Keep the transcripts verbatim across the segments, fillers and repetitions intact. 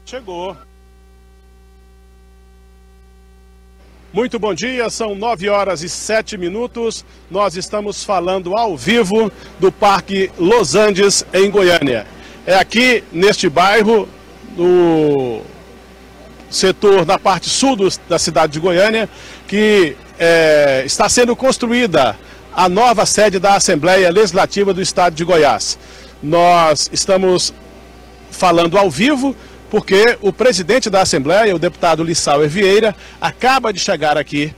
Chegou. Muito bom dia, são nove horas e sete minutos. Nós estamos falando ao vivo do Parque Los Andes, em Goiânia. É aqui neste bairro, no setor da parte sul do, da cidade de Goiânia, que é, está sendo construída a nova sede da Assembleia Legislativa do Estado de Goiás. Nós estamos falando ao vivo porque o presidente da Assembleia, o deputado Lissauer Vieira, acaba de chegar aqui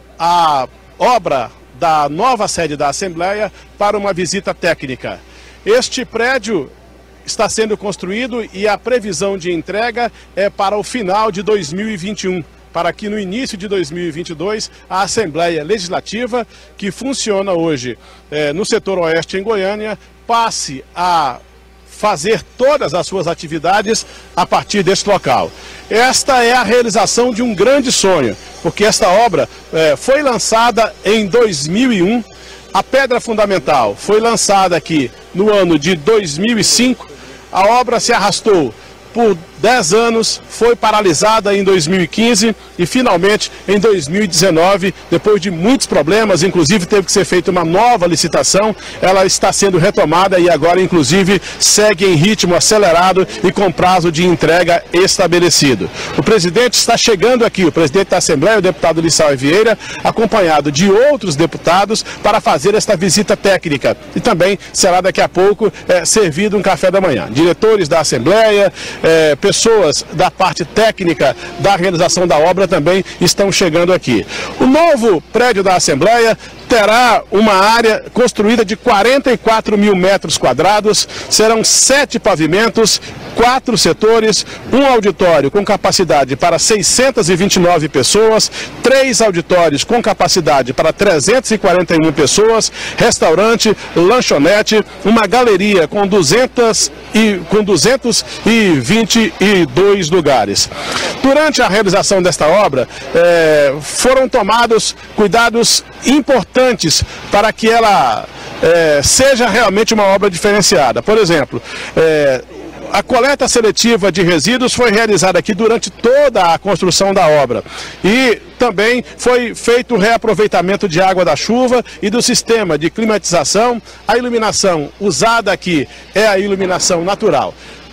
à obra da nova sede da Assembleia para uma visita técnica. Este prédio está sendo construído e a previsão de entrega é para o final de dois mil e vinte e um, para que no início de dois mil e vinte e dois a Assembleia Legislativa, que funciona hoje é, no setor oeste em Goiânia, passe a fazer todas as suas atividades a partir deste local. Esta é a realização de um grande sonho, porque esta obra é, foi lançada em dois mil e um, a pedra fundamental foi lançada aqui no ano de dois mil e cinco, a obra se arrastou por dez anos, foi paralisada em dois mil e quinze e finalmente em dois mil e dezenove, depois de muitos problemas, inclusive teve que ser feita uma nova licitação, ela está sendo retomada e agora inclusive segue em ritmo acelerado e com prazo de entrega estabelecido. O presidente está chegando aqui, o presidente da Assembleia, o deputado Lissauer Vieira, acompanhado de outros deputados para fazer esta visita técnica e também será daqui a pouco é, servido um café da manhã. Diretores da Assembleia, é, pessoas da parte técnica da realização da obra também estão chegando aqui. O novo prédio da Assembleia terá uma área construída de quarenta e quatro mil metros quadrados, serão sete pavimentos, quatro setores, um auditório com capacidade para seiscentas e vinte e nove pessoas, três auditórios com capacidade para trezentas e quarenta e uma pessoas, restaurante, lanchonete, uma galeria com, duzentos e, com duzentos e vinte e dois lugares. Durante a realização desta obra, eh, foram tomados cuidados importantes para que ela é, seja realmente uma obra diferenciada. Por exemplo, é, a coleta seletiva de resíduos foi realizada aqui durante toda a construção da obra e também foi feito o reaproveitamento de água da chuva e do sistema de climatização. A iluminação usada aqui é a iluminação natural.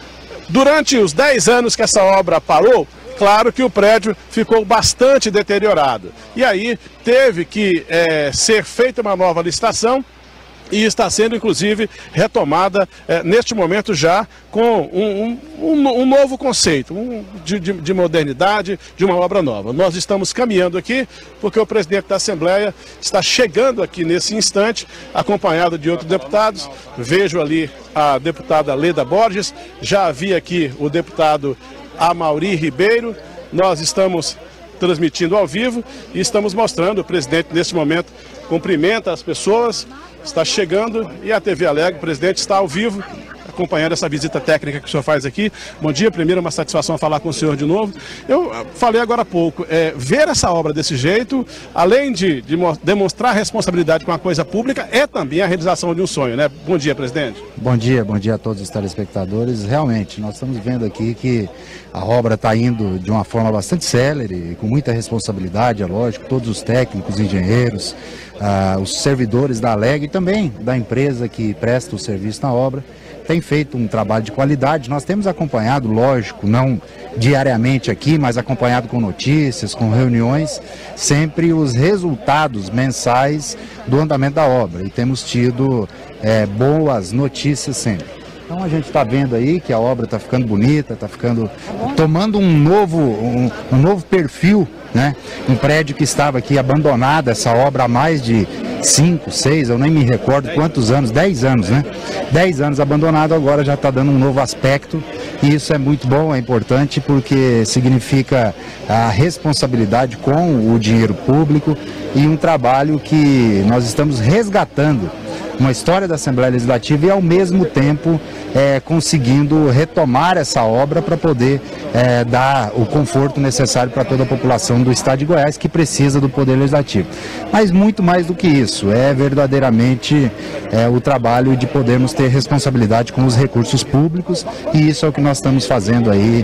Durante os dez anos que essa obra parou, claro que o prédio ficou bastante deteriorado. E aí teve que é, ser feita uma nova licitação e está sendo inclusive retomada é, neste momento já com um, um, um novo conceito um, de, de, de modernidade, de uma obra nova. Nós estamos caminhando aqui porque o presidente da Assembleia está chegando aqui nesse instante, acompanhado de outros deputados. Vejo ali a deputada Leda Borges, já havia aqui o deputado Amaury Ribeiro. Nós estamos transmitindo ao vivo e estamos mostrando, o presidente neste momento cumprimenta as pessoas, está chegando e a T V Alegre, o presidente está ao vivo acompanhando essa visita técnica que o senhor faz aqui. Bom dia, primeiro uma satisfação falar com o senhor de novo. Eu falei agora há pouco, é, ver essa obra desse jeito, além de, de demonstrar responsabilidade com a coisa pública, é também a realização de um sonho, né? Bom dia, presidente. Bom dia, bom dia a todos os telespectadores. Realmente, nós estamos vendo aqui que a obra está indo de uma forma bastante célere, com muita responsabilidade, é lógico, todos os técnicos, engenheiros, ah, os servidores da Alegre e também da empresa que presta o serviço na obra, tem feito um trabalho de qualidade. Nós temos acompanhado, lógico, não diariamente aqui, mas acompanhado com notícias, com reuniões, sempre os resultados mensais do andamento da obra. E temos tido é, boas notícias sempre. Então a gente está vendo aí que a obra está ficando bonita, está ficando, tomando um novo, um, um novo perfil, né? Um prédio que estava aqui abandonado, essa obra há mais de cinco, seis, eu nem me recordo quantos anos, dez anos, né? Dez anos abandonado, agora já está dando um novo aspecto e isso é muito bom, é importante porque significa a responsabilidade com o dinheiro público e um trabalho que nós estamos resgatando uma história da Assembleia Legislativa e ao mesmo tempo é, conseguindo retomar essa obra para poder é, dar o conforto necessário para toda a população do estado de Goiás que precisa do Poder Legislativo. Mas muito mais do que isso, é verdadeiramente é, o trabalho de podermos ter responsabilidade com os recursos públicos e isso é o que nós estamos fazendo aí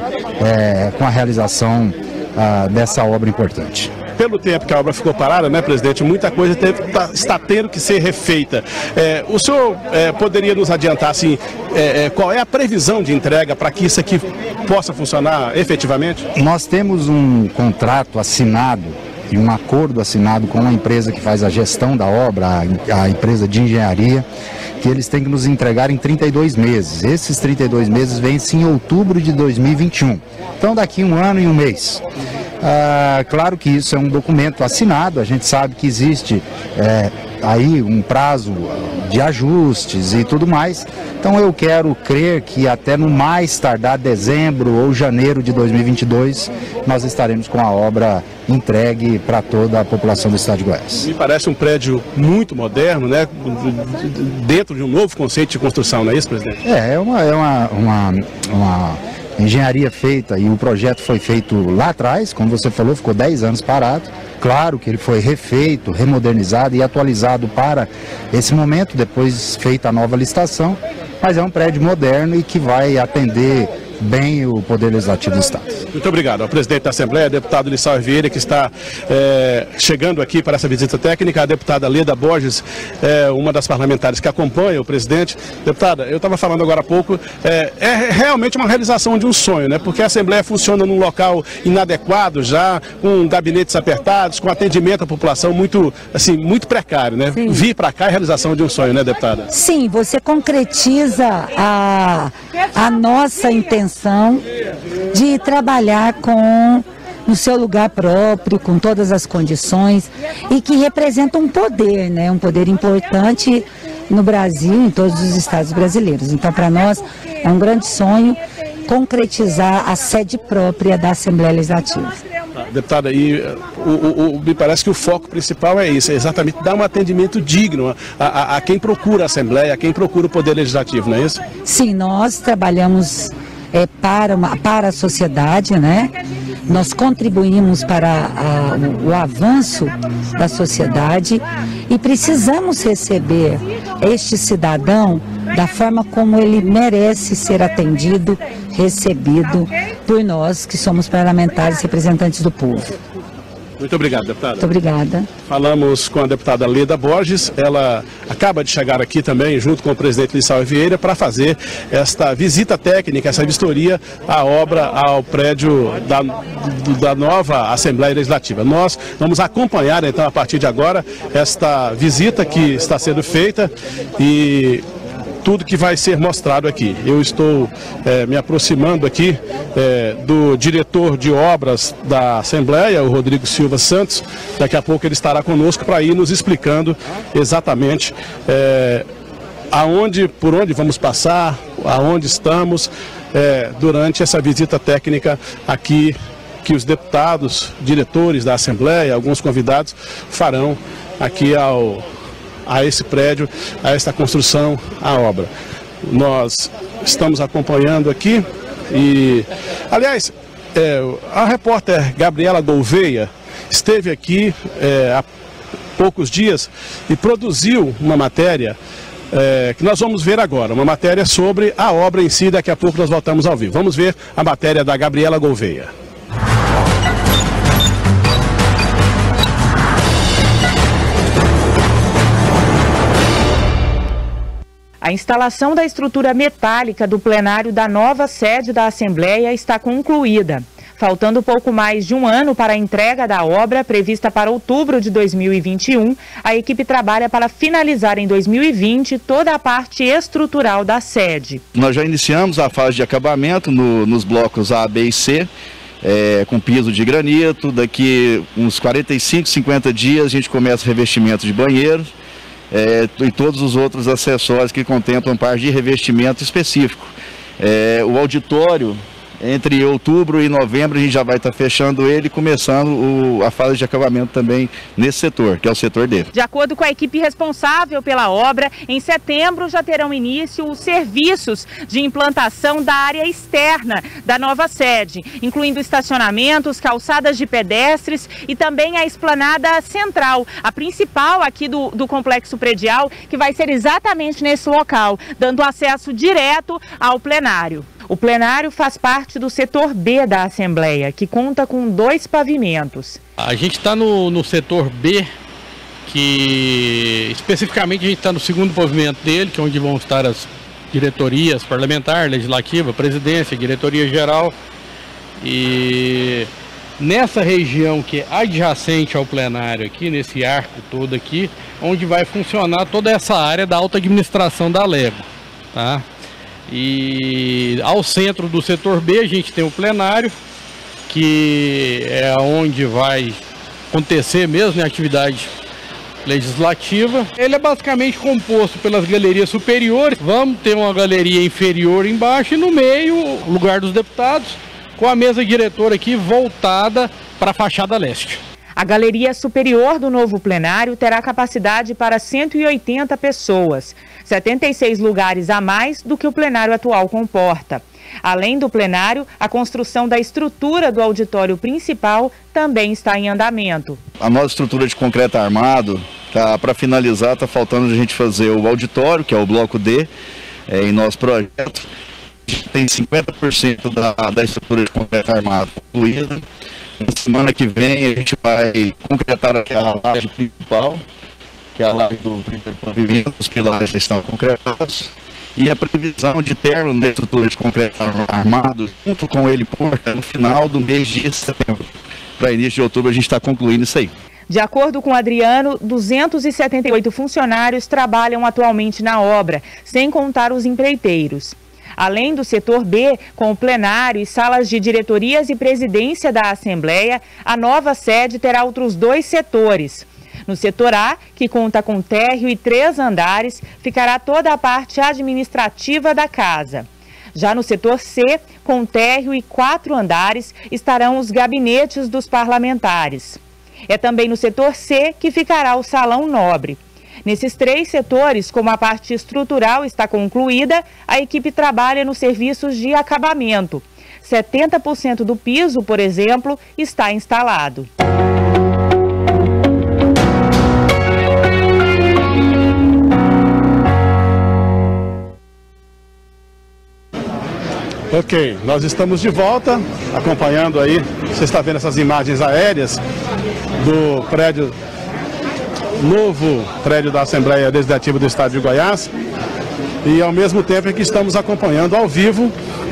é, com a realização ah, dessa obra importante. Pelo tempo que a obra ficou parada, né, presidente, muita coisa teve, tá, está tendo que ser refeita. É, o senhor é, poderia nos adiantar, assim, é, é, qual é a previsão de entrega para que isso aqui possa funcionar efetivamente? Nós temos um contrato assinado e um acordo assinado com a empresa que faz a gestão da obra, a, a empresa de engenharia, que eles têm que nos entregar em trinta e dois meses. Esses trinta e dois meses vencem em outubro de dois mil e vinte e um. Então, daqui um ano e um mês. Ah, claro que isso é um documento assinado, a gente sabe que existe é, aí um prazo de ajustes e tudo mais. Então eu quero crer que até no mais tardar dezembro ou janeiro de dois mil e vinte e dois nós estaremos com a obra entregue para toda a população do estado de Goiás. Me parece um prédio muito moderno, né? Dentro de um novo conceito de construção, não é isso, presidente? É, é uma... É uma, uma, uma... engenharia feita, e o projeto foi feito lá atrás, como você falou, ficou dez anos parado. Claro que ele foi refeito, remodernizado e atualizado para esse momento, depois feita a nova licitação, mas é um prédio moderno e que vai atender bem o Poder Legislativo do Estado. Muito obrigado ao presidente da Assembleia, deputado Lissau Vieira, que está é, chegando aqui para essa visita técnica, a deputada Leda Borges, é, uma das parlamentares que acompanha o presidente. Deputada, eu estava falando agora há pouco, é, é realmente uma realização de um sonho, né? Porque a Assembleia funciona num local inadequado já, com gabinetes apertados, com atendimento à população muito, assim, muito precário, né? Sim. Vir para cá é a realização de um sonho, né, deputada? Sim, você concretiza a, a nossa intenção de trabalhar com no seu lugar próprio, com todas as condições, e que representa um poder, né? Um poder importante no Brasil, em todos os estados brasileiros. Então, para nós, é um grande sonho concretizar a sede própria da Assembleia Legislativa. Deputada, e o, o, o, me parece que o foco principal é isso, é exatamente dar um atendimento digno a, a, a quem procura a Assembleia, a quem procura o Poder Legislativo, não é isso? Sim, nós trabalhamos é, para, uma, para a sociedade, né? Nós contribuímos para a, o, o avanço da sociedade e precisamos receber este cidadão da forma como ele merece ser atendido, recebido por nós que somos parlamentares representantes do povo. Muito obrigado, deputada. Muito obrigada. Falamos com a deputada Leda Borges, ela acaba de chegar aqui também, junto com o presidente Lissau Vieira, para fazer esta visita técnica, essa vistoria à obra, ao prédio da, da nova Assembleia Legislativa. Nós vamos acompanhar, então, a partir de agora, esta visita que está sendo feita e tudo que vai ser mostrado aqui. Eu estou é, me aproximando aqui é, do diretor de obras da Assembleia, o Rodrigo Silva Santos. Daqui a pouco ele estará conosco para ir nos explicando exatamente é, aonde, por onde vamos passar, aonde estamos é, durante essa visita técnica aqui que os deputados, diretores da Assembleia, alguns convidados farão aqui ao a esse prédio, a esta construção, a obra. Nós estamos acompanhando aqui e, aliás, é, a repórter Gabriela Gouveia esteve aqui é, há poucos dias e produziu uma matéria é, que nós vamos ver agora, uma matéria sobre a obra em si. Daqui a pouco nós voltamos ao vivo. Vamos ver a matéria da Gabriela Gouveia. A instalação da estrutura metálica do plenário da nova sede da Assembleia está concluída. Faltando pouco mais de um ano para a entrega da obra, prevista para outubro de dois mil e vinte e um, a equipe trabalha para finalizar em dois mil e vinte toda a parte estrutural da sede. Nós já iniciamos a fase de acabamento no, nos blocos A, B e C, é, com piso de granito. Daqui uns quarenta e cinco, cinquenta dias a gente começa o revestimento de banheiros. É, e todos os outros acessórios que contemplam parte de revestimento específico. É, o auditório, entre outubro e novembro, a gente já vai estar fechando ele e começando o, a fase de acabamento também nesse setor, que é o setor dele. De acordo com a equipe responsável pela obra, em setembro já terão início os serviços de implantação da área externa da nova sede, incluindo estacionamentos, calçadas de pedestres e também a esplanada central, a principal aqui do, do complexo predial, que vai ser exatamente nesse local, dando acesso direto ao plenário. O plenário faz parte do setor B da Assembleia, que conta com dois pavimentos. A gente está no, no setor B, que especificamente a gente está no segundo pavimento dele, que é onde vão estar as diretorias parlamentar, legislativa, presidência, diretoria geral. E nessa região que é adjacente ao plenário aqui, nesse arco todo aqui, onde vai funcionar toda essa área da alta administração da Lego, tá? E ao centro do setor B a gente tem o plenário, que é onde vai acontecer mesmo, né, a atividade legislativa. Ele é basicamente composto pelas galerias superiores. Vamos ter uma galeria inferior embaixo e no meio o lugar dos deputados, com a mesa diretora aqui voltada para a fachada leste. A galeria superior do novo plenário terá capacidade para cento e oitenta pessoas, setenta e seis lugares a mais do que o plenário atual comporta. Além do plenário, a construção da estrutura do auditório principal também está em andamento. A nossa estrutura de concreto armado, tá, para finalizar, está faltando a gente fazer o auditório, que é o bloco D, é, em nosso projeto. Tem cinquenta por cento da, da estrutura de concreto armado concluída. Na semana que vem a gente vai concretar aquela laje principal, que é a laje do primeiro pavimento, os pilares já estão concretados. E a previsão de término da estrutura de concreto armado, junto com ele porta, no final do mês de setembro. Para início de outubro a gente está concluindo isso aí. De acordo com Adriano, duzentos e setenta e oito funcionários trabalham atualmente na obra, sem contar os empreiteiros. Além do setor B, com o plenário e salas de diretorias e presidência da Assembleia, a nova sede terá outros dois setores. No setor A, que conta com térreo e três andares, ficará toda a parte administrativa da casa. Já no setor C, com térreo e quatro andares, estarão os gabinetes dos parlamentares. É também no setor C que ficará o Salão Nobre. Nesses três setores, como a parte estrutural está concluída, a equipe trabalha nos serviços de acabamento. setenta por cento do piso, por exemplo, está instalado. Ok, nós estamos de volta, acompanhando aí, você está vendo essas imagens aéreas do prédio, novo prédio da Assembleia Legislativa do Estado de Goiás, e ao mesmo tempo é que estamos acompanhando ao vivo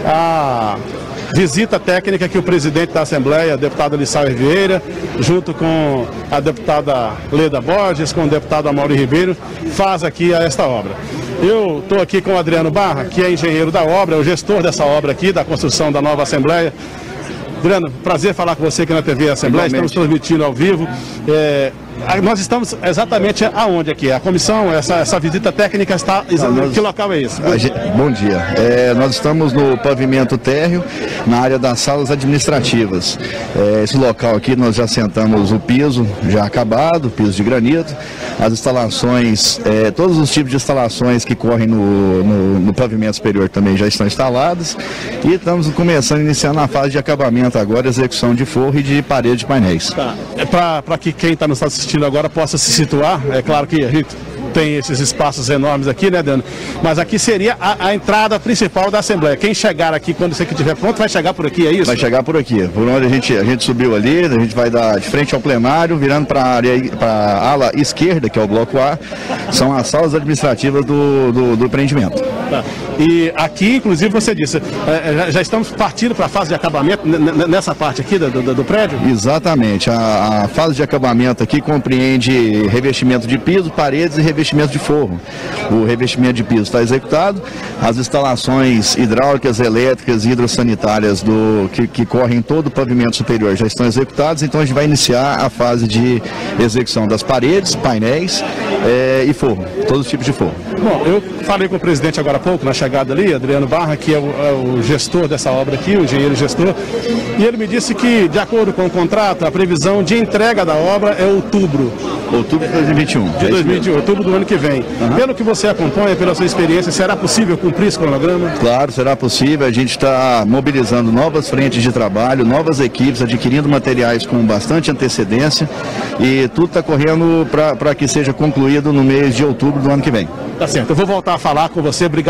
a visita técnica que o presidente da Assembleia, deputado Lissauer Vieira, junto com a deputada Leda Borges, com o deputado Amaury Ribeiro, faz aqui a esta obra. Eu estou aqui com o Adriano Barra, que é engenheiro da obra, é o gestor dessa obra aqui, da construção da nova Assembleia. Adriano, prazer falar com você aqui na T V Assembleia, igualmente. Estamos transmitindo ao vivo. É, nós estamos exatamente aonde aqui? A comissão, essa, essa visita técnica está... Não, nós, que local é esse? Gente, bom dia. É, nós estamos no pavimento térreo, na área das salas administrativas. É, esse local aqui nós já sentamos o piso, já acabado, piso de granito, as instalações, é, todos os tipos de instalações que correm no, no, no pavimento superior também já estão instaladas, e estamos começando, iniciando a fase de acabamento agora, execução de forro e de parede de painéis. Tá. É para que quem está nos assistindo agora possa se situar, é claro que a gente tem esses espaços enormes aqui, né, Dano? Mas aqui seria a, a entrada principal da Assembleia. Quem chegar aqui, quando você que estiver pronto, vai chegar por aqui, é isso? Vai chegar por aqui, por onde a gente, a gente subiu ali, a gente vai dar de frente ao plenário, virando para a área, para a ala esquerda, que é o bloco A, são as salas administrativas do, do, do empreendimento. Tá. E aqui, inclusive, você disse, é, já, já estamos partindo para a fase de acabamento nessa parte aqui do, do, do prédio? Exatamente, a, a fase de acabamento aqui compreende revestimento de piso, paredes e revestimento de forro. O revestimento de piso está executado, as instalações hidráulicas, elétricas e hidrossanitárias do, que, que correm em todo o pavimento superior já estão executadas, então a gente vai iniciar a fase de execução das paredes, painéis é, e forro, todos os tipos de forro. Bom, eu falei com o presidente agora há pouco, na chegada ali, Adriano Barra, que é o, é o gestor dessa obra aqui, o engenheiro gestor, e ele me disse que, de acordo com o contrato, a previsão de entrega da obra é outubro. Outubro de dois mil e vinte e um. De dois mil e vinte e um, outubro do ano que vem. Uhum. Pelo que você acompanha, pela sua experiência, será possível cumprir esse cronograma? Claro, será possível. A gente está mobilizando novas frentes de trabalho, novas equipes, adquirindo materiais com bastante antecedência, e tudo está correndo para que seja concluído no mês de outubro do ano que vem. Tá certo. Eu vou voltar a falar com você. Obrigado por enquanto.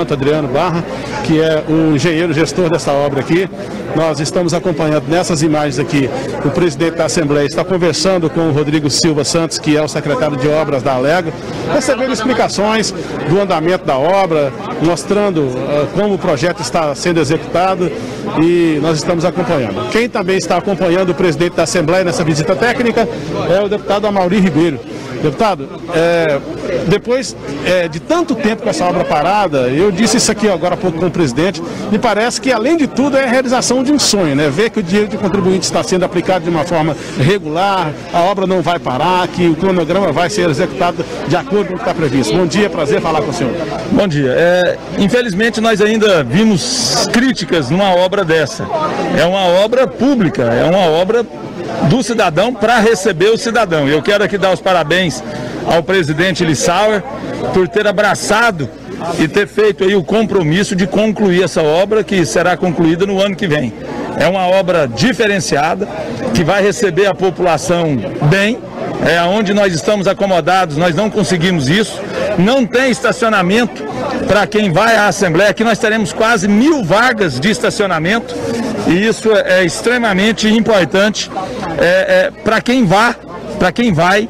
acompanhamento, Adriano Barra, que é o engenheiro gestor dessa obra aqui. Nós estamos acompanhando nessas imagens aqui, o presidente da Assembleia está conversando com o Rodrigo Silva Santos, que é o secretário de obras da Alego, recebendo explicações do andamento da obra, mostrando uh, como o projeto está sendo executado, e nós estamos acompanhando. Quem também está acompanhando o presidente da Assembleia nessa visita técnica é o deputado Amaury Ribeiro. Deputado, é, depois é, de tanto tempo com essa obra parada, eu disse isso aqui agora há pouco com o presidente, me parece que, além de tudo, é a realização de um sonho, né? Ver que o dinheiro de contribuinte está sendo aplicado de uma forma regular, a obra não vai parar, que o cronograma vai ser executado de acordo com o que está previsto. Bom dia, prazer falar com o senhor. Bom dia. É, infelizmente, nós ainda vimos críticas numa obra dessa. É uma obra pública, é uma obra do cidadão para receber o cidadão. Eu quero aqui dar os parabéns ao presidente Lissauer por ter abraçado e ter feito aí o compromisso de concluir essa obra, que será concluída no ano que vem. É uma obra diferenciada, que vai receber a população bem. É, onde nós estamos acomodados, nós não conseguimos isso. Não tem estacionamento para quem vai à Assembleia. Aqui nós teremos quase mil vagas de estacionamento, e isso é, é extremamente importante é, é, para quem vá, para quem vai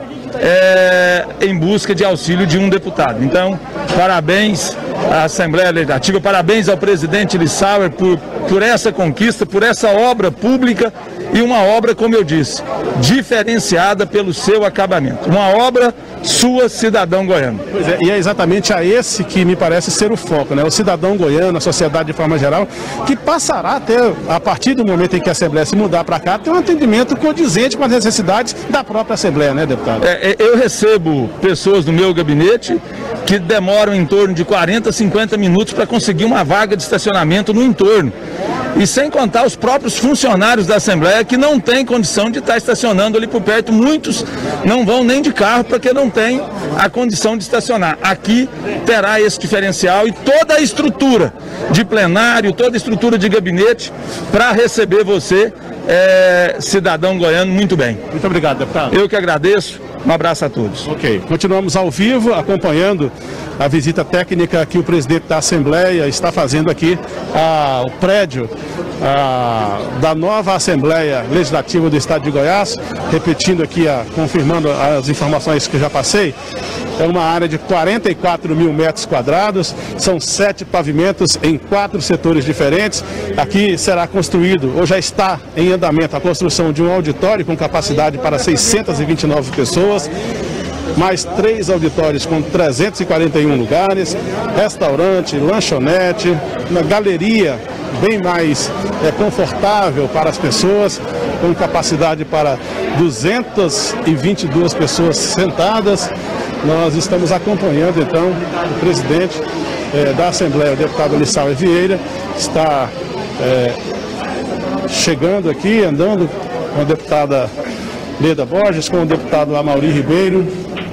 é, em busca de auxílio de um deputado. Então, parabéns à Assembleia Legislativa, parabéns ao presidente Lissauer por, por essa conquista, por essa obra pública, e uma obra, como eu disse, diferenciada pelo seu acabamento. Uma obra sua, cidadão goiano. Pois é, e é exatamente a esse que me parece ser o foco, né? O cidadão goiano, a sociedade de forma geral, que passará a ter, a partir do momento em que a Assembleia se mudar para cá, ter um atendimento condizente com as necessidades da própria Assembleia, né, deputado? É, eu recebo pessoas do meu gabinete que demoram em torno de quarenta, cinquenta minutos para conseguir uma vaga de estacionamento no entorno. E sem contar os próprios funcionários da Assembleia que não têm condição de estar estacionando ali por perto. Muitos não vão nem de carro porque não têm a condição de estacionar. Aqui terá esse diferencial e toda a estrutura de plenário, toda a estrutura de gabinete para receber você, é, cidadão goiano, muito bem. Muito obrigado, deputado. Eu que agradeço. Um abraço a todos. Ok, continuamos ao vivo, acompanhando a visita técnica que o presidente da Assembleia está fazendo aqui ao prédio a, da nova Assembleia Legislativa do Estado de Goiás. Repetindo aqui, a, confirmando as informações que eu já passei, é uma área de quarenta e quatro mil metros quadrados, são sete pavimentos em quatro setores diferentes. Aqui será construído, ou já está em andamento, a construção de um auditório com capacidade para seiscentas e vinte e nove pessoas, mais três auditórios com trezentos e quarenta e um lugares, restaurante, lanchonete, uma galeria bem mais é, confortável para as pessoas, com capacidade para duzentas e vinte e duas pessoas sentadas. Nós estamos acompanhando então o presidente é, da Assembleia, o deputado Lissauer Vieira, está é, chegando aqui, andando com a deputada Leda Borges, com o deputado Amaury Ribeiro,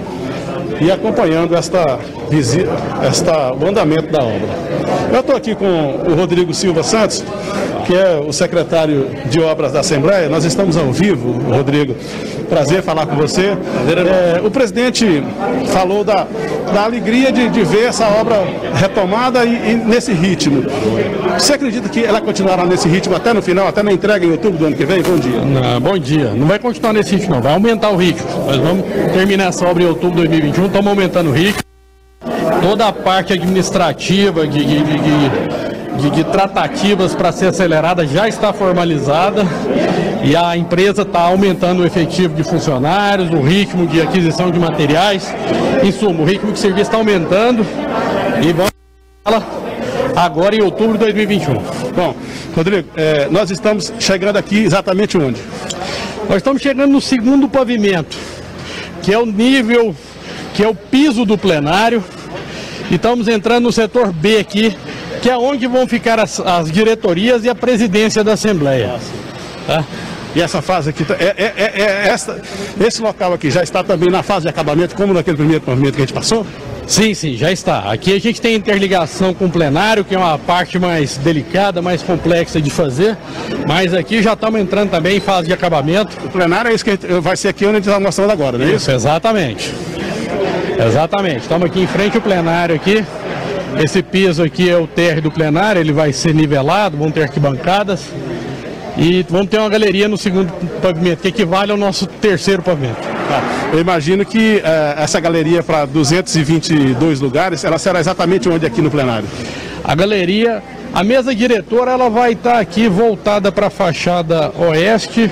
e acompanhando esta visita, esta, o andamento da obra. Eu estou aqui com o Rodrigo Silva Santos, que é o secretário de obras da Assembleia. Nós estamos ao vivo, Rodrigo. Prazer falar com você. É, o presidente falou da, da alegria de, de ver essa obra retomada e, e nesse ritmo. Você acredita que ela continuará nesse ritmo até no final, até na entrega em outubro do ano que vem? Bom dia. Não, bom dia. Não vai continuar nesse ritmo, não. Vai aumentar o ritmo. Nós vamos terminar essa obra em outubro de dois mil e vinte e um. Estamos aumentando o ritmo. Toda a parte administrativa de, de, de, de, de tratativas para ser acelerada já está formalizada. E a empresa está aumentando o efetivo de funcionários, o ritmo de aquisição de materiais. Em suma, o ritmo de serviço está aumentando e vamos agora em outubro de dois mil e vinte e um. Bom, Rodrigo, é, nós estamos chegando aqui exatamente onde? Nós estamos chegando no segundo pavimento, que é o nível, que é o piso do plenário. E estamos entrando no setor B aqui, que é onde vão ficar as, as diretorias e a presidência da Assembleia. Tá? E essa fase aqui, é, é, é, é essa, esse local aqui já está também na fase de acabamento, como naquele primeiro movimento que a gente passou? Sim, sim, já está. Aqui a gente tem interligação com o plenário, que é uma parte mais delicada, mais complexa de fazer, mas aqui já estamos entrando também em fase de acabamento. O plenário é isso que a gente, vai ser aqui onde a gente está mostrando agora, não é isso? Isso, exatamente. Exatamente. Estamos aqui em frente ao plenário aqui. Esse piso aqui é o térreo do plenário, ele vai ser nivelado, vão ter arquibancadas e vamos ter uma galeria no segundo pavimento, que equivale ao nosso terceiro pavimento. Eu imagino que uh, essa galeria para duzentos e vinte e dois lugares, ela será exatamente onde aqui no plenário? A galeria, a mesa diretora, ela vai estar aqui voltada para a fachada oeste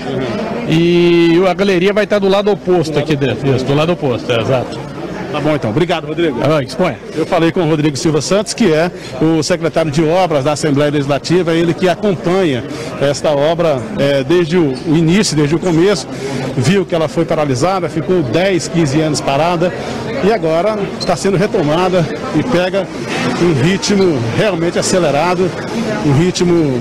e a galeria vai estar do lado oposto aqui dentro. Isso, do lado oposto, é, exato. Tá bom então, obrigado Rodrigo. Ah, exponha. Eu falei com o Rodrigo Silva Santos, que é o secretário de obras da Assembleia Legislativa, ele que acompanha esta obra é, desde o início, desde o começo, viu que ela foi paralisada, ficou dez, quinze anos parada e agora está sendo retomada e pega um ritmo realmente acelerado, um ritmo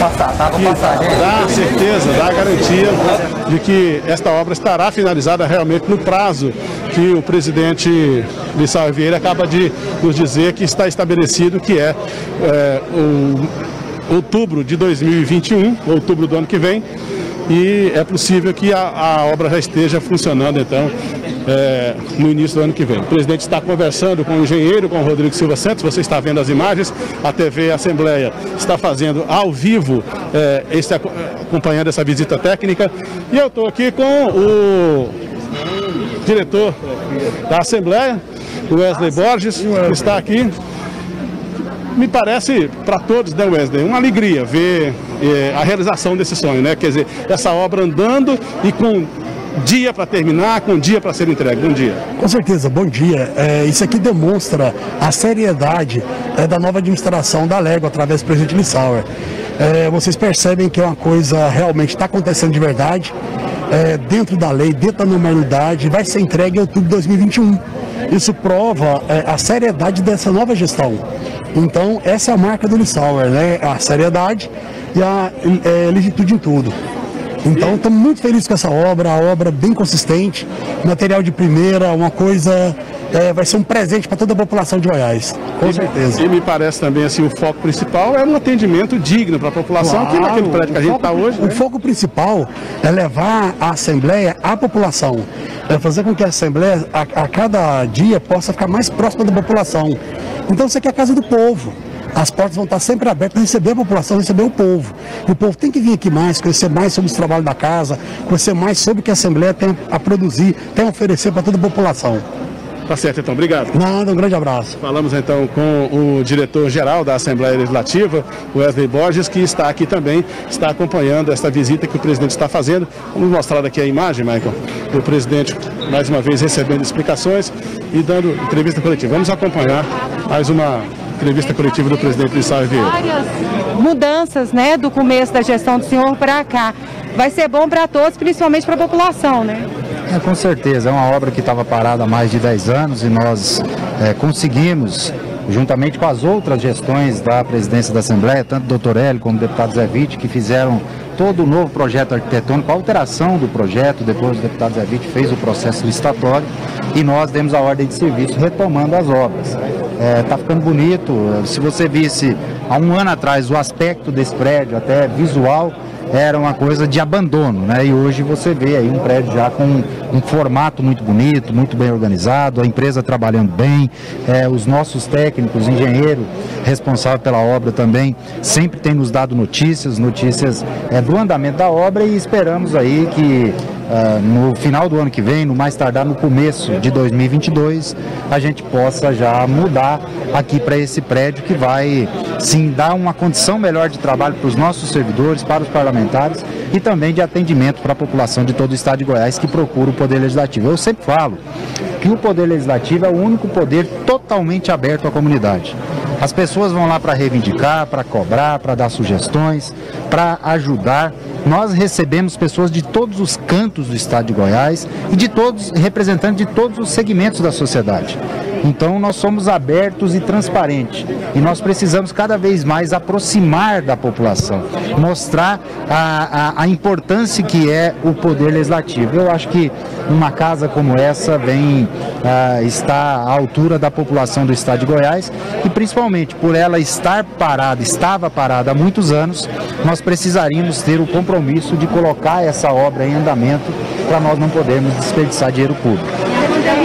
que dá certeza, dá garantia de que esta obra estará finalizada realmente no prazo que o presidente Lissau Vieira acaba de nos dizer que está estabelecido, que é, é o, outubro de dois mil e vinte e um, outubro do ano que vem, e é possível que a, a obra já esteja funcionando então é, no início do ano que vem. O presidente está conversando com o engenheiro, com o Rodrigo Silva Santos, você está vendo as imagens, a T V Assembleia está fazendo ao vivo, é, esse, acompanhando essa visita técnica, e eu estou aqui com o diretor da Assembleia, o Wesley Borges, que está aqui. Me parece, para todos, né, Wesley, uma alegria ver eh, a realização desse sonho, né? Quer dizer, essa obra andando e com dia para terminar, com dia para ser entregue. Bom dia. Com certeza, bom dia. É, isso aqui demonstra a seriedade é, da nova administração da Lego através do presidente Lissauer. É, vocês percebem que é uma coisa realmente está acontecendo de verdade. É, dentro da lei, dentro da normalidade, vai ser entregue em outubro de dois mil e vinte e um. Isso prova é, a seriedade dessa nova gestão. Então, essa é a marca do Lissauer, né? A seriedade e a é, legitude em tudo. Então, estamos muito felizes com essa obra, a obra bem consistente, material de primeira, uma coisa... É, vai ser um presente para toda a população de Goiás, com e, certeza. E me parece também assim, o foco principal é um atendimento digno para a população, claro, aqui naquele prédio que a gente está hoje. O né? foco principal é levar a Assembleia à população, é fazer com que a Assembleia a, a cada dia possa ficar mais próxima da população. Então isso aqui é a casa do povo. As portas vão estar sempre abertas para receber a população, receber o povo. E o povo tem que vir aqui mais, conhecer mais sobre os trabalhos da casa, conhecer mais sobre o que a Assembleia tem a produzir, tem a oferecer para toda a população. Tá certo, então. Obrigado. Nada, um grande abraço. Falamos então com o diretor-geral da Assembleia Legislativa, Wesley Borges, que está aqui também, está acompanhando esta visita que o presidente está fazendo. Vamos mostrar aqui a imagem, Michael, do presidente, mais uma vez, recebendo explicações e dando entrevista coletiva. Vamos acompanhar mais uma entrevista coletiva do presidente Lissau Vieira. Várias mudanças, né, do começo da gestão do senhor para cá. Vai ser bom para todos, principalmente para a população, né? É, com certeza, é uma obra que estava parada há mais de dez anos e nós é, conseguimos, juntamente com as outras gestões da presidência da Assembleia, tanto o doutor Hélio como o deputado Zé Witt, que fizeram todo o novo projeto arquitetônico, a alteração do projeto, depois o deputado Zé Witt fez o processo licitatório e nós demos a ordem de serviço retomando as obras. Está é, ficando bonito, se você visse há um ano atrás o aspecto desse prédio, até visual, era uma coisa de abandono, né? E hoje você vê aí um prédio já com um formato muito bonito, muito bem organizado, a empresa trabalhando bem, é, os nossos técnicos, engenheiro responsável pela obra também, sempre tem nos dado notícias, notícias é, do andamento da obra e esperamos aí que Uh, no final do ano que vem, no mais tardar no começo de dois mil e vinte e dois, a gente possa já mudar aqui para esse prédio que vai sim dar uma condição melhor de trabalho para os nossos servidores, para os parlamentares e também de atendimento para a população de todo o estado de Goiás que procura o Poder Legislativo. Eu sempre falo que o Poder Legislativo é o único poder totalmente aberto à comunidade. As pessoas vão lá para reivindicar, para cobrar, para dar sugestões, para ajudar. Nós recebemos pessoas de todos os cantos do estado de Goiás e de todos, representantes de todos os segmentos da sociedade. Então nós somos abertos e transparentes e nós precisamos cada vez mais aproximar da população, mostrar a, a, a importância que é o Poder Legislativo. Eu acho que uma casa como essa vem uh, estar à altura da população do estado de Goiás e principalmente por ela estar parada, estava parada há muitos anos, nós precisaríamos ter o compromisso de colocar essa obra em andamento para nós não podermos desperdiçar dinheiro público. A pandemia não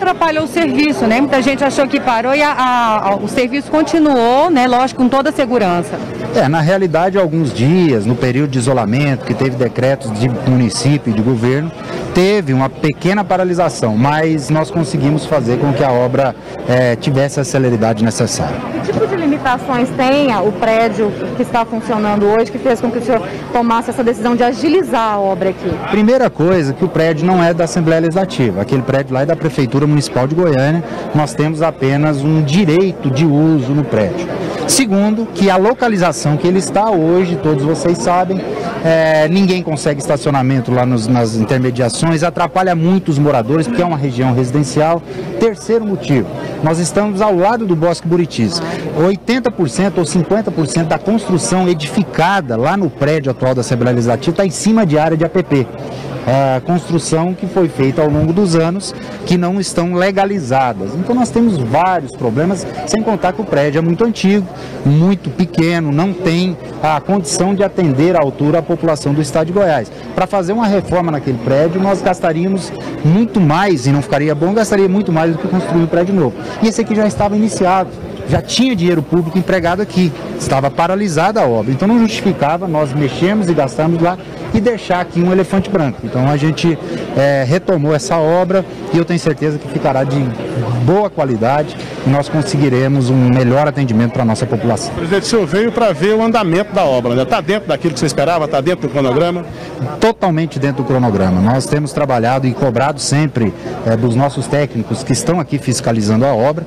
atrapalhou o serviço, né? Muita gente achou que parou e a, a, a, o serviço continuou, né? Lógico, com toda a segurança. É, na realidade, alguns dias, no período de isolamento, que teve decretos de município e de governo, teve uma pequena paralisação, mas nós conseguimos fazer com que a obra é, tivesse a celeridade necessária. Que tipo de limitações tem o prédio que está funcionando hoje, que fez com que o senhor tomasse essa decisão de agilizar a obra aqui? Primeira coisa, que o prédio não é da Assembleia Legislativa, aquele prédio lá é da Prefeitura Municipal de Goiânia, nós temos apenas um direito de uso no prédio. Segundo, que a localização que ele está hoje, todos vocês sabem, é, ninguém consegue estacionamento lá nos, nas intermediações, atrapalha muito os moradores, porque é uma região residencial. Terceiro motivo, nós estamos ao lado do Bosque Buritis. oitenta por cento ou cinquenta por cento da construção edificada lá no prédio atual da Assembleia Legislativa está em cima de área de A P P. A construção que foi feita ao longo dos anos, que não estão legalizadas. Então nós temos vários problemas, sem contar que o prédio é muito antigo, muito pequeno, não tem a condição de atender à altura a população do estado de Goiás. Para fazer uma reforma naquele prédio, nós gastaríamos muito mais, e não ficaria bom, gastaria muito mais do que construir um prédio novo. E esse aqui já estava iniciado. Já tinha dinheiro público empregado aqui, estava paralisada a obra, então não justificava nós mexermos e gastarmos lá e deixar aqui um elefante branco. Então a gente é, retomou essa obra e eu tenho certeza que ficará de boa qualidade e nós conseguiremos um melhor atendimento para a nossa população. Presidente, o senhor veio para ver o andamento da obra, né? Está dentro daquilo que você esperava, está dentro do cronograma? Totalmente dentro do cronograma. Nós temos trabalhado e cobrado sempre é, dos nossos técnicos que estão aqui fiscalizando a obra,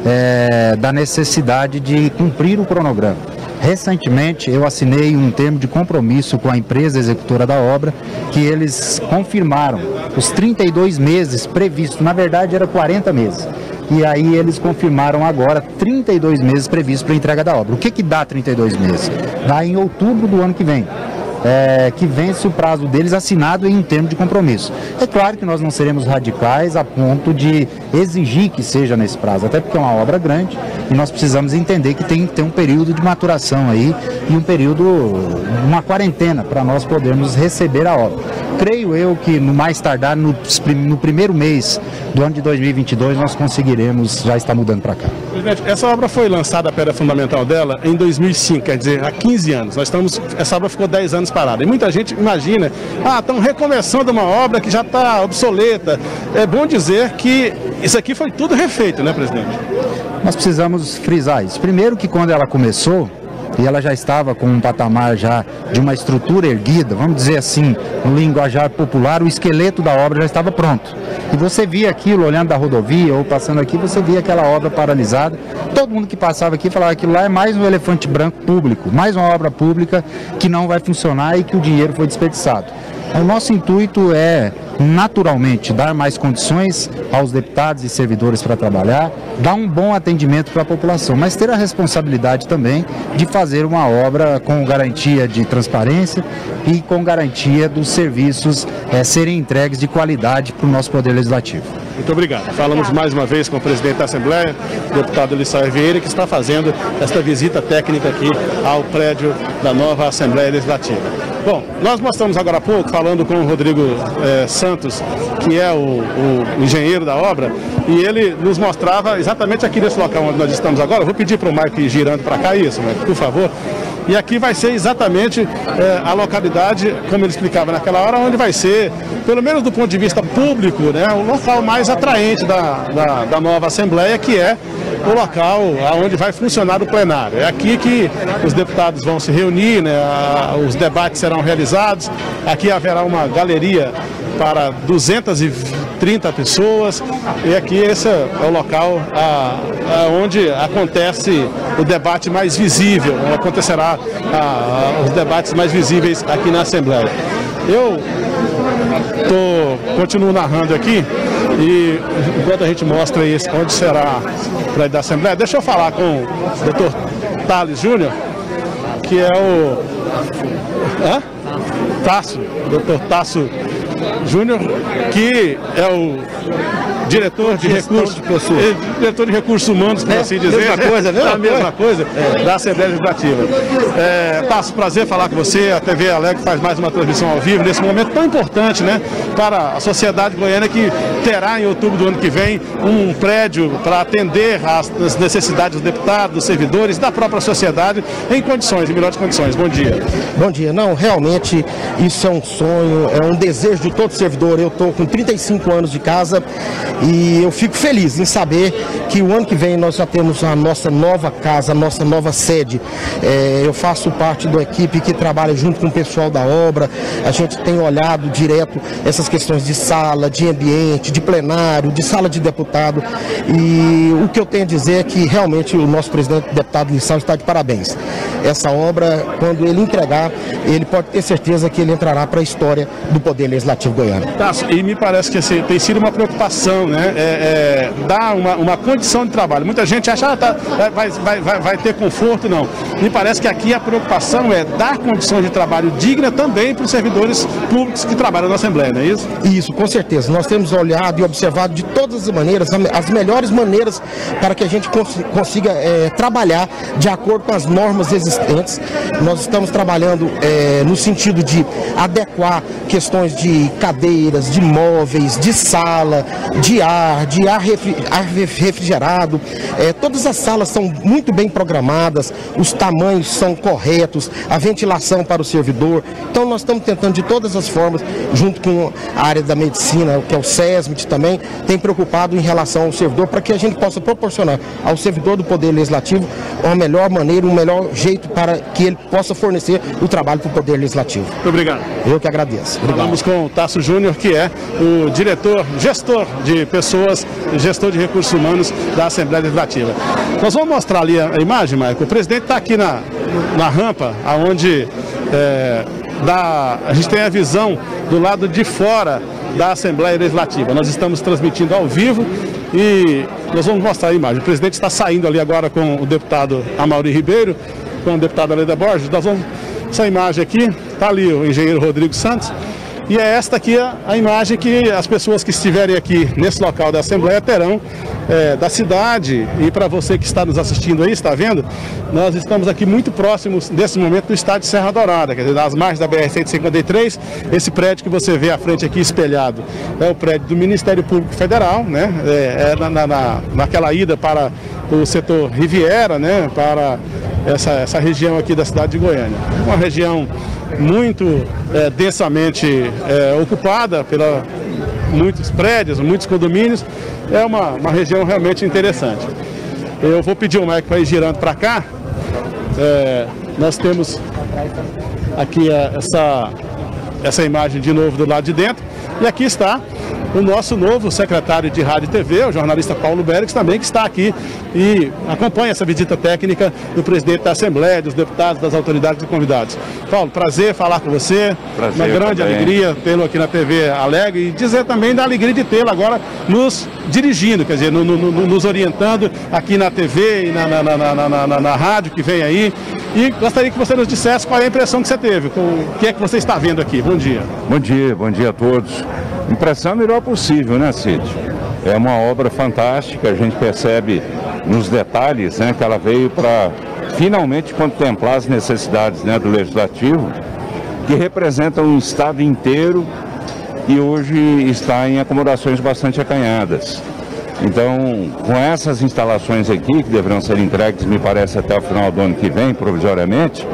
é, da necessidade de cumprir o cronograma. Recentemente eu assinei um termo de compromisso com a empresa executora da obra, que eles confirmaram os trinta e dois meses previstos, na verdade era quarenta meses. E aí eles confirmaram agora trinta e dois meses previstos para a entrega da obra. O que que dá trinta e dois meses? Dá em outubro do ano que vem. É, que vence o prazo deles assinado em um termo de compromisso. É claro que nós não seremos radicais a ponto de exigir que seja nesse prazo, até porque é uma obra grande e nós precisamos entender que tem que ter um período de maturação aí e um período, uma quarentena para nós podermos receber a obra. Creio eu que no mais tardar, no, no primeiro mês do ano de dois mil e vinte e dois, nós conseguiremos já estar mudando para cá. Presidente, essa obra foi lançada, a pedra fundamental dela, em dois mil e cinco, quer dizer, há quinze anos. Nós estamos, essa obra ficou dez anos parada. E muita gente imagina, ah, estão recomeçando uma obra que já está obsoleta. É bom dizer que isso aqui foi tudo refeito, né, presidente? Nós precisamos frisar isso. Primeiro que quando ela começou, e ela já estava com um patamar já de uma estrutura erguida, vamos dizer assim, no linguajar popular, o esqueleto da obra já estava pronto. E você via aquilo olhando da rodovia ou passando aqui, você via aquela obra paralisada. Todo mundo que passava aqui falava que aquilo lá é mais um elefante branco público, mais uma obra pública que não vai funcionar e que o dinheiro foi desperdiçado. O nosso intuito é, naturalmente, dar mais condições aos deputados e servidores para trabalhar, dar um bom atendimento para a população, mas ter a responsabilidade também de fazer uma obra com garantia de transparência e com garantia dos serviços é, serem entregues de qualidade para o nosso Poder Legislativo. Muito obrigado. Falamos mais uma vez com o presidente da Assembleia, o deputado Elissair Vieira, que está fazendo esta visita técnica aqui ao prédio da nova Assembleia Legislativa. Bom, nós mostramos agora há pouco, falando com o Rodrigo eh, Santos, que é o, o engenheiro da obra, e ele nos mostrava exatamente aqui nesse local onde nós estamos agora. Eu vou pedir para o Mike ir girando para cá, isso, Mike, por favor. E aqui vai ser exatamente eh, a localidade, como ele explicava naquela hora, onde vai ser, pelo menos do ponto de vista público, né, o local mais atraente da, da, da nova Assembleia, que é o local onde vai funcionar o plenário. É aqui que os deputados vão se reunir, né, a, os debates serão realizados. Aqui haverá uma galeria para duzentas e trinta pessoas, e aqui esse é o local a, a onde acontece o debate mais visível, acontecerá a, a, os debates mais visíveis aqui na Assembleia. Eu tô, continuo narrando aqui, e enquanto a gente mostra isso, onde será o prédio da Assembleia, deixa eu falar com o doutor Thales Júnior, que é o... Hã? Tasso, doutor Tasso Júnior, que é o diretor de recursos, de pessoas. diretor de recursos humanos, por é, assim dizer. Mesma coisa, mesma a mesma coisa, é. da Assembleia Legislativa. É, Tasso, prazer falar com você. A T V Alegre faz mais uma transmissão ao vivo nesse momento tão importante, né, para a sociedade goiana, que terá em outubro do ano que vem um prédio para atender às necessidades dos deputados, dos servidores, da própria sociedade em condições, em melhores condições. Bom dia. Bom dia. Não, realmente isso é um sonho, é um desejo de todo servidor. Eu estou com trinta e cinco anos de casa e eu fico feliz em saber que o ano que vem nós já temos a nossa nova casa, a nossa nova sede. É, eu faço parte da equipe que trabalha junto com o pessoal da obra. A gente tem olhado direto essas questões de sala, de ambiente, de plenário, de sala de deputado. E o que eu tenho a dizer é que realmente o nosso presidente, o deputado Lissau, está de parabéns. Essa obra, quando ele entregar, ele pode ter certeza que ele entrará para a história do Poder Legislativo goiano. Tá, e me parece que assim, tem sido uma preocupação, né? É, é, dar uma, uma condição de trabalho. Muita gente acha que ah, tá, vai, vai, vai, vai ter conforto, não. Me parece que aqui a preocupação é dar condições de trabalho digna também para os servidores públicos que trabalham na Assembleia, não é isso? Isso, com certeza. Nós temos olhado e observado de todas as maneiras, as melhores maneiras para que a gente cons consiga é, trabalhar de acordo com as normas existentes. Nós estamos trabalhando é, no sentido de adequar questões de cadeiras, de móveis, de sala, de ar, de ar, refri ar refrigerado. É, todas as salas são muito bem programadas, os tamanhos são corretos, a ventilação para o servidor. Então nós estamos tentando de todas as formas, junto com a área da medicina, que é o SESMIT também, tem preocupado em relação ao servidor, para que a gente possa proporcionar ao servidor do Poder Legislativo uma melhor maneira, um melhor jeito para que ele possa fornecer o trabalho para o Poder Legislativo. Muito obrigado. Eu que agradeço. Obrigado. Falamos com o Tasso Júnior, que é o diretor, gestor de pessoas, gestor de recursos humanos da Assembleia Legislativa. Nós vamos mostrar ali a imagem, Maicon. O presidente está aqui na, na rampa, onde é, dá, a gente tem a visão do lado de fora da Assembleia Legislativa. Nós estamos transmitindo ao vivo e nós vamos mostrar a imagem. O presidente está saindo ali agora com o deputado Amaury Ribeiro, com o deputado Aleda Borges. Nós vamos, essa imagem aqui, está ali o engenheiro Rodrigo Santos. E é esta aqui a, a imagem que as pessoas que estiverem aqui nesse local da Assembleia terão é, da cidade. E para você que está nos assistindo aí, está vendo? Nós estamos aqui muito próximos, nesse momento, do estádio Serra Dourada, quer dizer, nas margens da B R cento e cinquenta e três. Esse prédio que você vê à frente aqui espelhado é o prédio do Ministério Público Federal, né? É, é na, na, na, naquela ida para o setor Riviera, né? Para essa, essa região aqui da cidade de Goiânia. Uma região muito é, densamente é, ocupada pela muitos prédios, muitos condomínios. É uma, uma região realmente interessante. Eu vou pedir o Mike para ir girando para cá. É, nós temos aqui essa, essa imagem de novo do lado de dentro. E aqui está o nosso novo secretário de Rádio e T V, o jornalista Paulo Bergs, também, que está aqui e acompanha essa visita técnica do presidente da Assembleia, dos deputados, das autoridades e convidados. Paulo, prazer falar com você, prazer, uma grande também. Alegria tê-lo aqui na T V Alegre, e dizer também da alegria de tê-lo agora nos dirigindo, quer dizer, no, no, no, nos orientando aqui na T V e na, na, na, na, na, na, na rádio que vem aí. E gostaria que você nos dissesse qual é a impressão que você teve, o que é que você está vendo aqui. Bom dia. Bom dia, bom dia a todos. Impressão melhor possível, né, Cid? É uma obra fantástica, a gente percebe nos detalhes, né, que ela veio para finalmente contemplar as necessidades, né, do Legislativo, que representa um estado inteiro e hoje está em acomodações bastante acanhadas. Então, com essas instalações aqui, que deverão ser entregues, me parece, até o final do ano que vem, provisoriamente,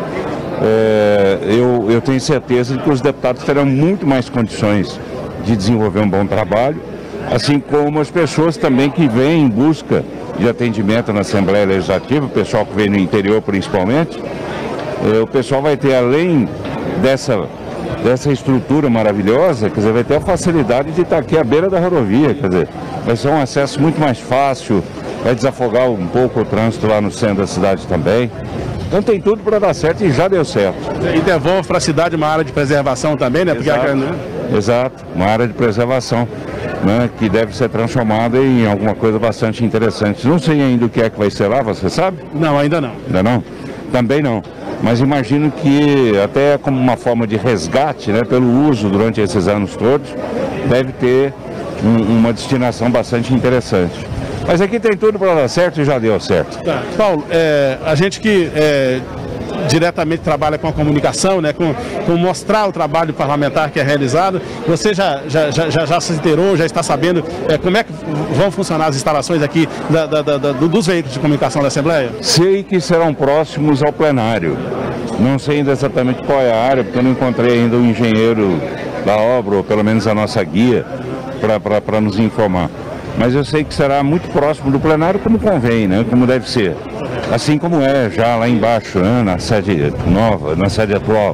é, eu, eu tenho certeza de que os deputados terão muito mais condições de desenvolver um bom trabalho, assim como as pessoas também que vêm em busca de atendimento na Assembleia Legislativa, o pessoal que vem no interior principalmente, é, o pessoal vai ter, além dessa, dessa estrutura maravilhosa, quer dizer, vai ter a facilidade de estar aqui à beira da rodovia, quer dizer, vai ser um acesso muito mais fácil, vai desafogar um pouco o trânsito lá no centro da cidade também. Então tem tudo para dar certo e já deu certo. E devolve para a cidade uma área de preservação também, né? Porque Exato, a... Exato, uma área de preservação, né, que deve ser transformada em alguma coisa bastante interessante. Não sei ainda o que é que vai ser lá, você sabe? Não, ainda não. Ainda não? Também não. mas imagino que até como uma forma de resgate, né, pelo uso durante esses anos todos, deve ter um, uma destinação bastante interessante. Mas aqui tem tudo para dar certo e já deu certo. Tá. Paulo, é, a gente que é, diretamente trabalha com a comunicação, né, com, com mostrar o trabalho parlamentar que é realizado, você já, já, já, já se inteirou, já está sabendo é, como é que vão funcionar as instalações aqui da, da, da, da, dos veículos de comunicação da Assembleia? Sei que serão próximos ao plenário. Não sei ainda exatamente qual é a área, porque eu não encontrei ainda o engenheiro da obra, ou pelo menos a nossa guia, para nos informar. Mas eu sei que será muito próximo do plenário, como convém, né? Como deve ser. Assim como é já lá embaixo, né? Na sede nova, na sede atual.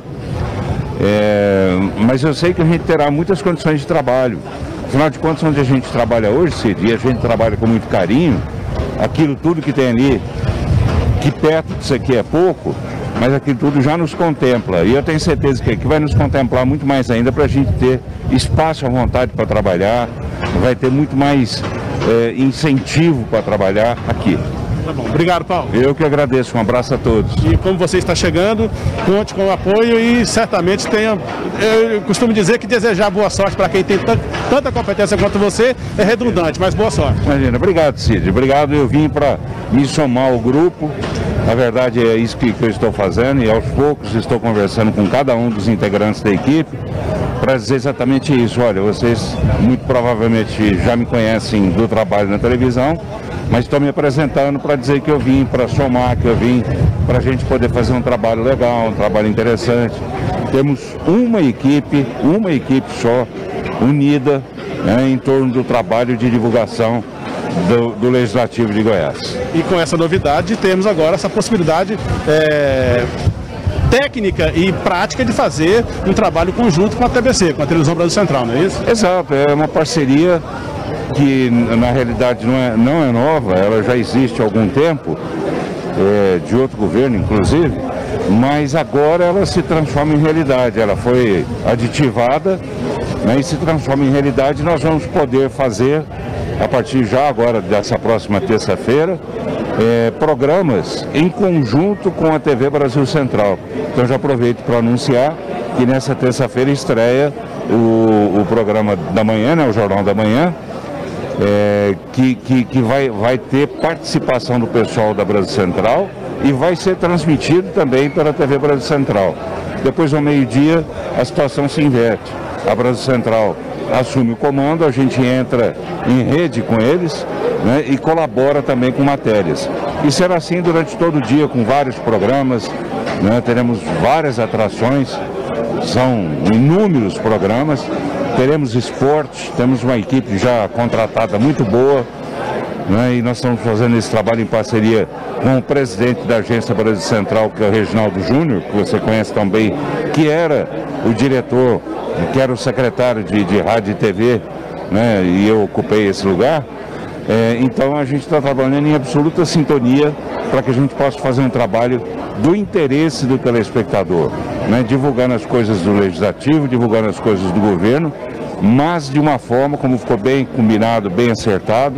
É... Mas eu sei que a gente terá muitas condições de trabalho. Afinal de contas, onde a gente trabalha hoje, Cid, e a gente trabalha com muito carinho, aquilo tudo que tem ali, que perto disso aqui é pouco, mas aquilo tudo já nos contempla. E eu tenho certeza que aqui vai nos contemplar muito mais ainda para a gente ter espaço à vontade para trabalhar, vai ter muito mais é, incentivo para trabalhar aqui. Tá bom, obrigado, Paulo. Eu que agradeço, um abraço a todos. E como você está chegando, conte com o apoio e certamente tenha, eu costumo dizer que desejar boa sorte para quem tem tanta competência quanto você é redundante, mas boa sorte. Imagina, obrigado, Cid, obrigado, eu vim para me somar ao grupo. Na verdade é isso que, que eu estou fazendo e aos poucos estou conversando com cada um dos integrantes da equipe para dizer exatamente isso. Olha, vocês muito provavelmente já me conhecem do trabalho na televisão, mas estou me apresentando para dizer que eu vim para somar, que eu vim para a gente poder fazer um trabalho legal, um trabalho interessante. Temos uma equipe, uma equipe só, unida, né, em torno do trabalho de divulgação Do, do Legislativo de Goiás. E com essa novidade temos agora essa possibilidade é, técnica e prática de fazer um trabalho conjunto com a T B C, com a Televisão Brasil Central, não é isso? Exato, é uma parceria que na realidade não é, não é nova, ela já existe há algum tempo, é, de outro governo inclusive, mas agora ela se transforma em realidade, ela foi aditivada, né, e se transforma em realidade. Nós vamos poder fazer a partir já agora dessa próxima terça-feira, é, programas em conjunto com a T V Brasil Central. Então já aproveito para anunciar que nessa terça-feira estreia o, o programa da manhã, né, o Jornal da Manhã, é, que, que, que vai, vai ter participação do pessoal da Brasil Central e vai ser transmitido também pela T V Brasil Central. Depois ao meio-dia a situação se inverte. A Brasil Central assume o comando, a gente entra em rede com eles, né, e colabora também com matérias. E será assim durante todo o dia, com vários programas, né, teremos várias atrações, são inúmeros programas, teremos esporte, temos uma equipe já contratada muito boa, né, e nós estamos fazendo esse trabalho em parceria com o presidente da Agência Brasil Central, que é o Reginaldo Júnior, que você conhece também, que era o diretor, que era o secretário de, de rádio e T V, né, e eu ocupei esse lugar. É, então a gente está trabalhando em absoluta sintonia para que a gente possa fazer um trabalho do interesse do telespectador, né, divulgando as coisas do Legislativo, divulgando as coisas do governo, mas de uma forma, como ficou bem combinado, bem acertado,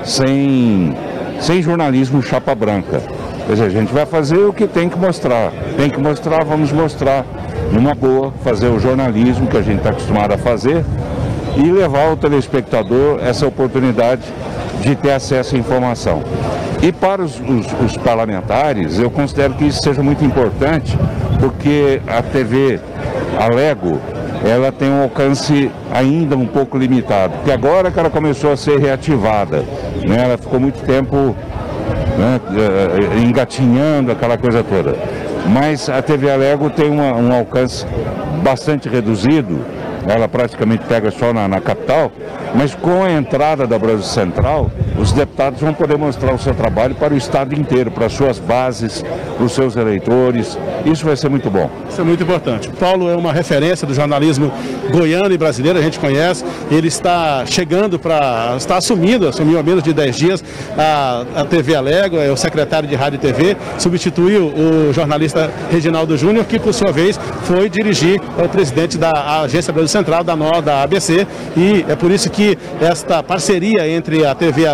sem, sem jornalismo chapa branca. Quer dizer, a gente vai fazer o que tem que mostrar. Tem que mostrar, vamos mostrar numa boa, fazer o jornalismo que a gente está acostumado a fazer e levar ao telespectador essa oportunidade de ter acesso à informação. E para os, os, os parlamentares, eu considero que isso seja muito importante, porque a T V Alego, ela tem um alcance ainda um pouco limitado, porque agora que ela começou a ser reativada, né, ela ficou muito tempo, né, engatinhando aquela coisa toda. Mas a T V Alego tem uma, um alcance bastante reduzido, ela praticamente pega só na, na capital, mas com a entrada da Brasil Central, os deputados vão poder mostrar o seu trabalho para o estado inteiro, para as suas bases, para os seus eleitores. Isso vai ser muito bom. Isso é muito importante. O Paulo é uma referência do jornalismo goiano e brasileiro, a gente conhece. Ele está chegando para, está assumindo, assumiu há menos de dez dias a, a T V Alego, é o secretário de Rádio e T V, substituiu o jornalista Reginaldo Júnior, que por sua vez foi dirigir o presidente da Agência Brasil Central, da, da A B C, e é por isso que esta parceria entre a T V Alego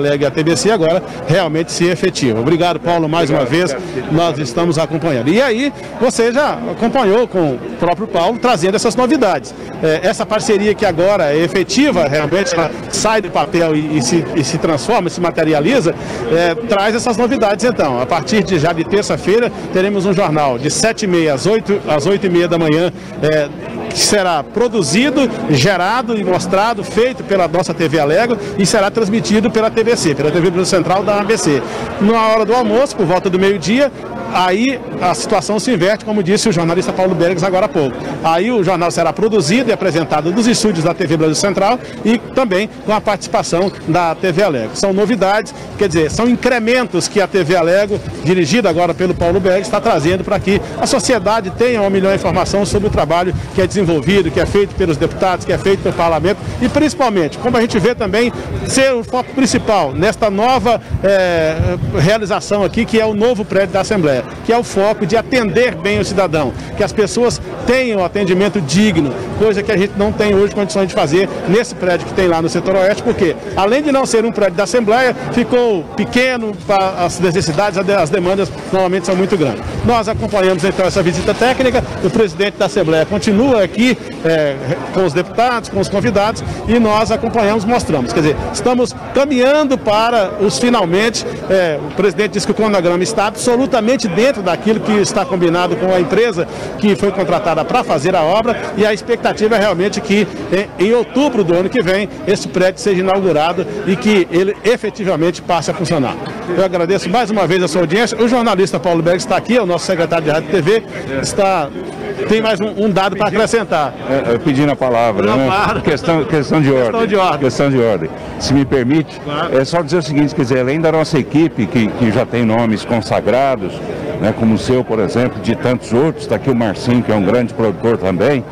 Alegre e a T V C agora realmente se efetiva. Obrigado, Paulo, mais uma vez, nós estamos acompanhando. E aí, você já acompanhou com o próprio Paulo, trazendo essas novidades. É, essa parceria que agora é efetiva, realmente ela sai do papel e, e, se, e se transforma, se materializa, é, traz essas novidades então. A partir de já de terça-feira, teremos um jornal de sete e meia às oito, às oito e meia da manhã, é, que será produzido, gerado e mostrado, feito pela nossa T V Alegro e será transmitido pela T V C, pela T V Brasil Central da A B C. Na hora do almoço, por volta do meio-dia, aí a situação se inverte, como disse o jornalista Paulo Bergs agora há pouco. Aí o jornal será produzido e apresentado nos estúdios da T V Brasil Central e também com a participação da T V Alegro. São novidades, quer dizer, são incrementos que a T V Alegro, dirigida agora pelo Paulo Bergs, está trazendo para que a sociedade tenha uma melhor informação sobre o trabalho que é desenvolvido, que é feito pelos deputados, que é feito pelo parlamento e principalmente, como a gente vê também, ser o foco principal nesta nova é, realização aqui, que é o novo prédio da Assembleia, que é o foco de atender bem o cidadão, que as pessoas tenham atendimento digno, coisa que a gente não tem hoje condições de fazer nesse prédio que tem lá no setor oeste, porque além de não ser um prédio da Assembleia, ficou pequeno, as necessidades, as demandas normalmente são muito grandes. Nós acompanhamos então essa visita técnica, o presidente da Assembleia continua aqui é, com os deputados, com os convidados e nós acompanhamos, mostramos, quer dizer, estamos caminhando para os finalmente, é, o presidente disse que o cronograma está absolutamente dentro daquilo que está combinado com a empresa que foi contratada para fazer a obra e a expectativa é realmente que em, em outubro do ano que vem esse prédio seja inaugurado e que ele efetivamente passe a funcionar. Eu agradeço mais uma vez a sua audiência. O jornalista Paulo Bergs está aqui, é o nosso secretário de Rádio e T V, está, tem mais um, um dado para acrescentar. É, pedindo a palavra, não, né? para. Questão, questão, de ordem, questão de ordem. Questão de ordem. Se me permite, claro. É só dizer o seguinte, quer dizer, além da nossa equipe, que, que já tem nomes consagrados, né, como o seu, por exemplo, de tantos outros, está aqui o Marcinho, que é um grande produtor também,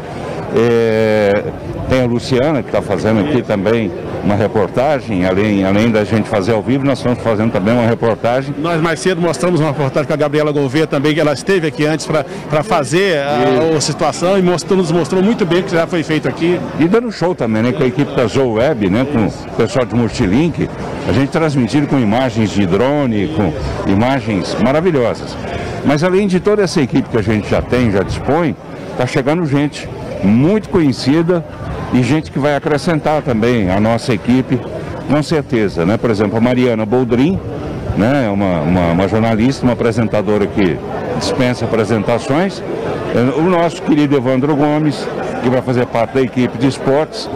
é, tem a Luciana, que está fazendo aqui também uma reportagem, além, além da gente fazer ao vivo, nós estamos fazendo também uma reportagem. Nós mais cedo mostramos uma reportagem com a Gabriela Gouveia também, que ela esteve aqui antes para fazer a, a situação e mostrou, nos mostrou muito bem o que já foi feito aqui. E dando show também, né, com a equipe da Zou Web, né, com o pessoal de Multilink, a gente transmitindo com imagens de drone, com imagens maravilhosas. Mas além de toda essa equipe que a gente já tem, já dispõe, está chegando gente muito conhecida e gente que vai acrescentar também a nossa equipe, com certeza, né? Por exemplo, a Mariana Boldrin, né? uma, uma, uma jornalista, uma apresentadora que dispensa apresentações, o nosso querido Evandro Gomes, que vai fazer parte da equipe de esportes,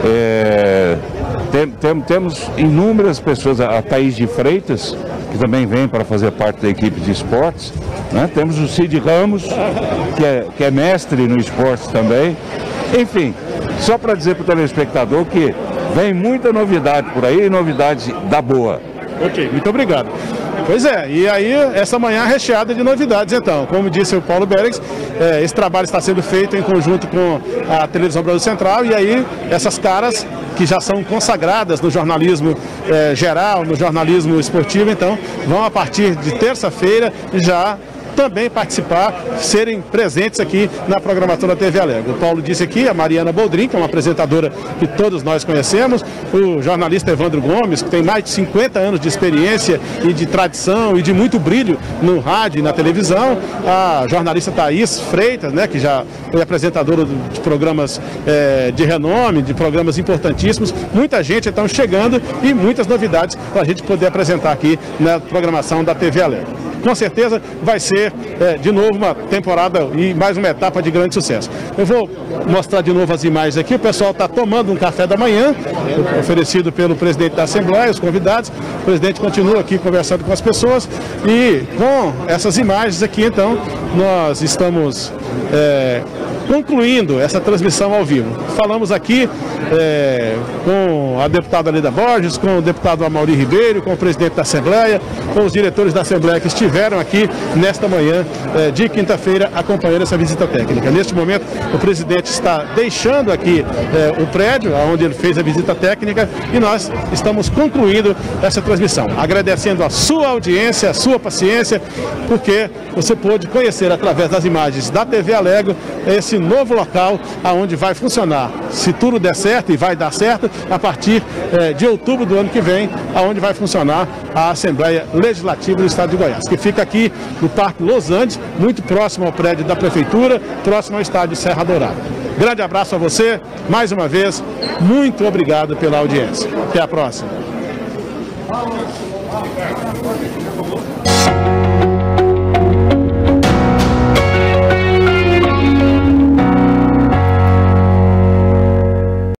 é, tem, tem, temos inúmeras pessoas, a Thaís de Freitas, que também vem para fazer parte da equipe de esportes, né? Temos o Cid Ramos, que é, que é mestre no esporte também, enfim. Só para dizer para o telespectador que vem muita novidade por aí, novidade da boa. Ok, muito obrigado. Pois é, e aí essa manhã recheada de novidades então. Como disse o Paulo Bergs, é, esse trabalho está sendo feito em conjunto com a Televisão Brasil Central e aí essas caras que já são consagradas no jornalismo é, geral, no jornalismo esportivo, então vão a partir de terça-feira já também participar, serem presentes aqui na programação da T V Alegre. O Paulo disse aqui, a Mariana Boldrin, que é uma apresentadora que todos nós conhecemos, o jornalista Evandro Gomes, que tem mais de cinquenta anos de experiência e de tradição e de muito brilho no rádio e na televisão, a jornalista Thaís Freitas, né, que já foi apresentadora de programas é, de renome, de programas importantíssimos, muita gente então chegando e muitas novidades para a gente poder apresentar aqui na programação da T V Alegre. Com certeza vai ser, é, de novo, uma temporada e mais uma etapa de grande sucesso. Eu vou mostrar de novo as imagens aqui. O pessoal está tomando um café da manhã, oferecido pelo presidente da Assembleia, os convidados. O presidente continua aqui conversando com as pessoas. E com essas imagens aqui, então, nós estamos é, concluindo essa transmissão ao vivo. Falamos aqui é, com a deputada Leda Borges, com o deputado Amaury Ribeiro, com o presidente da Assembleia, com os diretores da Assembleia que estiveram aqui nesta manhã é, de quinta-feira acompanhando essa visita técnica. Neste momento, o presidente está deixando aqui é, o prédio onde ele fez a visita técnica e nós estamos concluindo essa transmissão. Agradecendo a sua audiência, a sua paciência, porque você pôde conhecer através das imagens da T V Alegre esse nesse novo local, aonde vai funcionar, se tudo der certo e vai dar certo, a partir eh, de outubro do ano que vem, aonde vai funcionar a Assembleia Legislativa do Estado de Goiás, que fica aqui no Parque Los Andes, muito próximo ao prédio da Prefeitura, próximo ao estádio Serra Dourada. Grande abraço a você, mais uma vez, muito obrigado pela audiência. Até a próxima.